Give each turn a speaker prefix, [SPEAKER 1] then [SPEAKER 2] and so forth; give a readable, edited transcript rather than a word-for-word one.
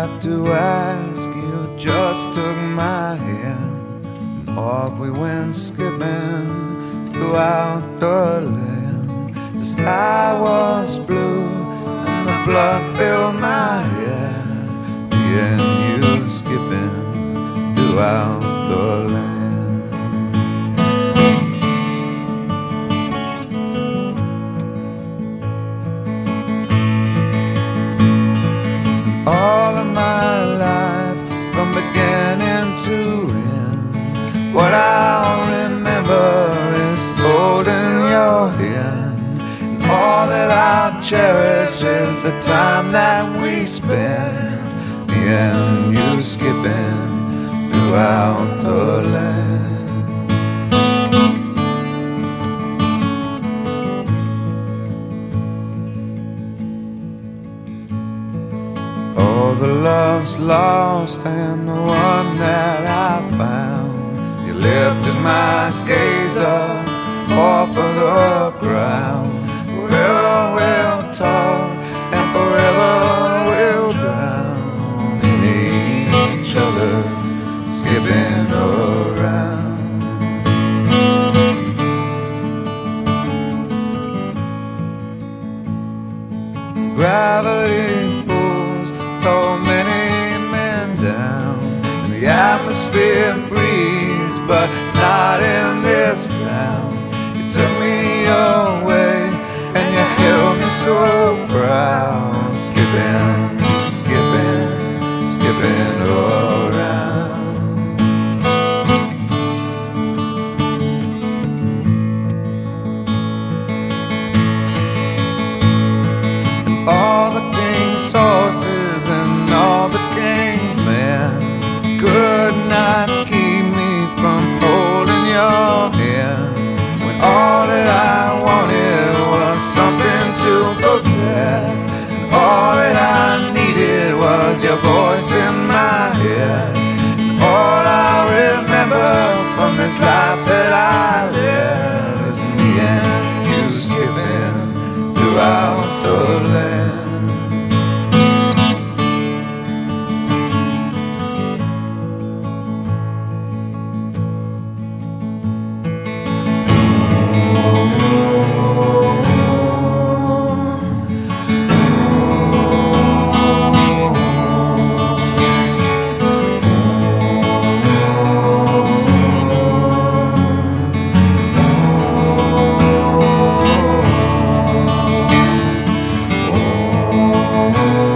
[SPEAKER 1] have to ask, you just took my hand, and off we went skipping throughout the land. The sky was blue and the blood filled my head, me and you skipping throughout the land. All of my life, from beginning to end, what I'll remember is holding your hand. And all that I'll cherish is the time that we spent, me and you skipping throughout the land. All the love's lost and the one that I found, you lifted my gaze up off of the ground. Forever we'll talk and forever we'll drown in each other, skipping around. Gravity pulls so many men down, and the atmosphere breathes, but not in this town. You took me away and you held me so proud, skipping, skipping, skipping around. And all the king's horses and all the king's men could not keep me from holding your hand, when all that I wanted was something to protect, and all that I needed was your voice in my head. And all I remember from this life that I live is me and you skipping throughout the land. Oh,